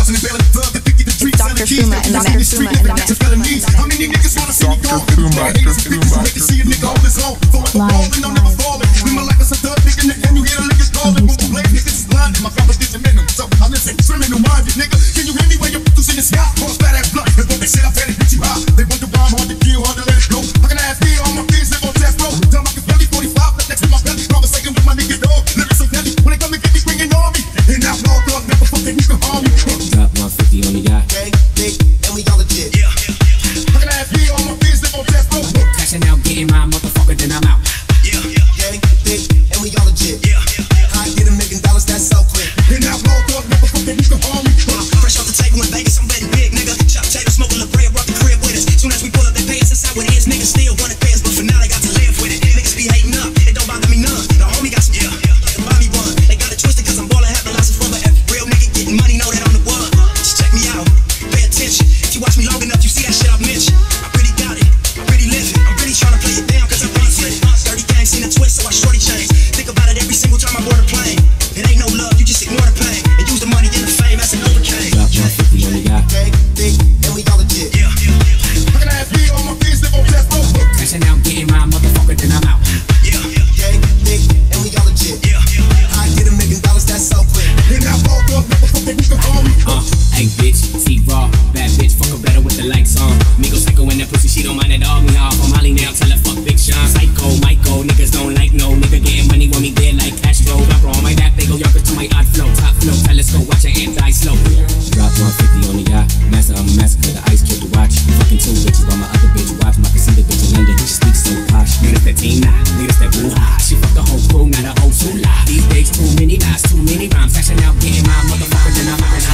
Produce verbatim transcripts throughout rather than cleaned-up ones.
Doctor Fuma in the mix. How many niggas wanna see me go? Haters and bitches who hate to see a nigga hold his own. Falling, falling, I'm never falling. In my life, it's a thug nigga, and you hear the niggas calling. Won't play niggas blind, and my competition in them. So I listen, criminal minded nigga. Can you hear me when you're in the sky? Cross fat ass blunt, and when they say I've had it, bitch you high. They wonder why I'm hard to kill, hard to let it go. How can I have fear? All my fears live on death row. Tell my belly forty-five, left next to my belly. Conversating with my nigga dog. Lyrics so heavy, when they come and get me, bringing on me. And now, all dog, never fucking you can harm me. Drop one fifty on the yacht. Gang, big, and we all legit. Yeah. How can I have fear? All my fears live on death row. Cashing out, getting my motherfucker, then I'm out. Yeah. Gang, big, and we all legit. Yeah. I get a million dollars, that's so quick. And now, all dog, never fucking you can harm me. Fresh off the table in Vegas, I'm ready big, nigga. Chop potato, smoking the bread, rock the crib with us. Soon as we pull up, they pay us inside what it is. Niggas still wanna pay us, but for now they got to live with it. Niggas be hating up, it don't bother me none. The homie got some yeah, like a Bobby one. They got it twisted cause I'm ballin', having lots of fun. But every real nigga getting money, know that I'm the one. Just check me out, pay attention. If you watch me long enough, you see that shit I've mentioned. I really got it, I really live it. I'm really tryna play it down cause I'm really fit. Dirty gang, seen a twist, so I shorty change. Think about it every single time I board a plane. It ain't no love, you just ignore the pain. And use the money and the fame as an overcame. Drop one fifty on the yacht. Gang, big, and we all legit. Yeah. How can I have fear? All my fears live on death row. Cashing out, getting my motherfucker, then I'm out. Yeah. Gang, big, and we all legit. Yeah. I get a million dollars, that's so quick. And now, all dog, never fucking you can harm me. Uh, hey bitch, T-Raw, bad bitch, fuck her better with the lights on. Me go psycho in that pussy, she don't mind at all. Me off, I'm Holly now, tell her fuck Big Sean. Psycho, Michael, niggas don't like no nigga getting money when me dead like Castro. Rapper on my back, they go yonkers to my odd flow. Top flow, telescope, watch your hands die slow. Drop one fifty on the yacht, master, I'm a massacre, the ice killed the watch. Fucking two bitches while my other bitch watch. My can see the bitch in London, she speaks so posh. Niggas that Tina, niggas that woo-ha. She fuck the whole crew, not a whole sula. These days, too many lies, too many rhymes. Cashing out, getting my motherfucker, then I'm out.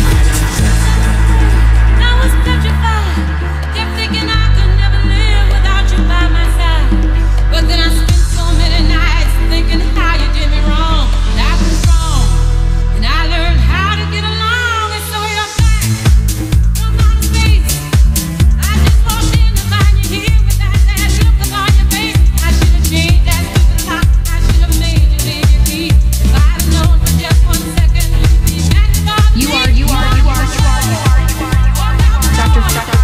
I was petrified, kept thinking I could never live without you by my side. But then I spent so many nights thinking how you did me wrong. And I was wrong, and I learned how to get along. And so you're back from outer space. I just walked in to find you here with that sad look upon your face. I should have changed that stupid lock. I should have made you leave your key. If I'd have known for just one second, you'd be back for me. You are, you are, you are, you are, you are, you are. Doctor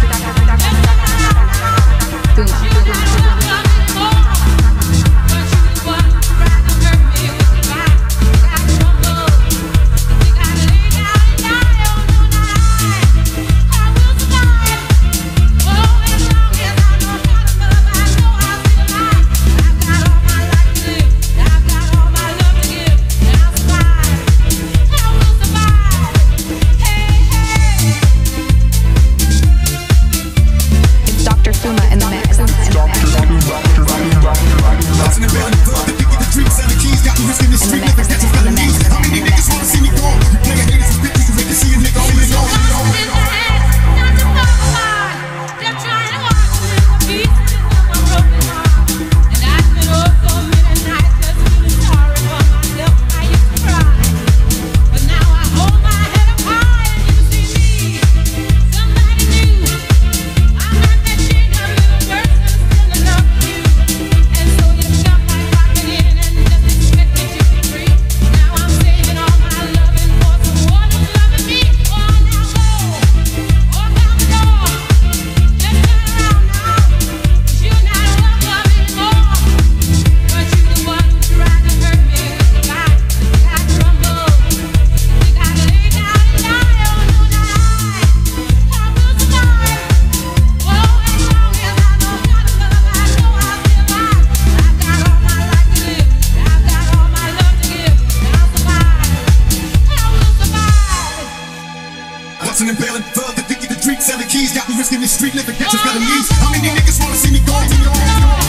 Fuma in the mix. Selling keys, got me risking this street living, catch us got a knees. How many niggas wanna see me go?